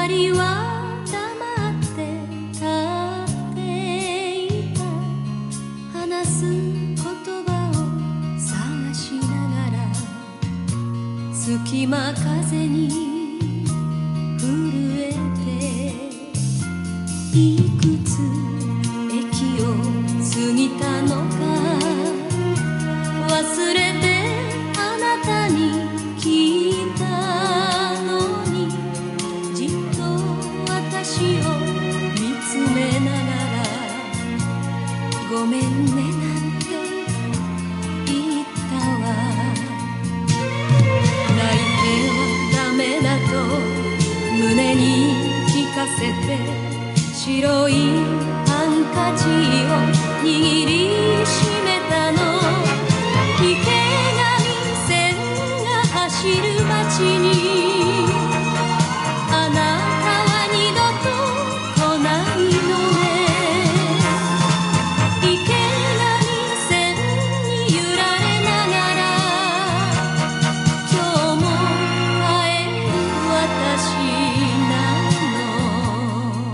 人は黙って立っていた。話す言葉を探しながら隙間風に震えて、いくつ駅を過ぎたのか忘れてあなたに聞いたのに、じっと私を見つめながらごめんねなんて言ったわ。泣いてはダメだと胸に聞かせて、白いハンカチを握りしめたの。池上線が走る街にあなたは二度と来ないのね。池上線に揺られながら今日も会える私なの。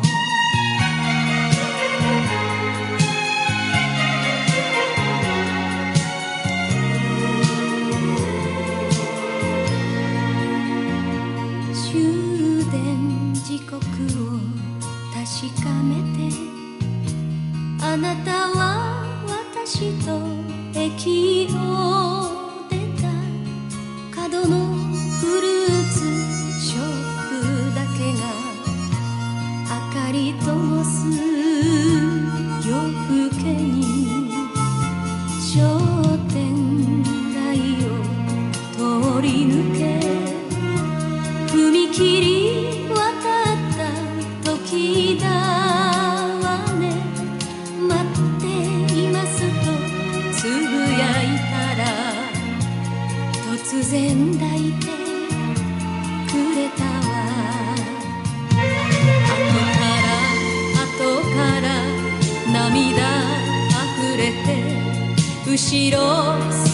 終電時刻を確かめて、あなたは私と駅を出た。角のフルーツショップだけが明かり灯す夜更けに、商店街を通り抜け踏切渡った時だわね。待っていますとつぶやいたら突然抱いてくれたわ。後から涙あふれて後ろ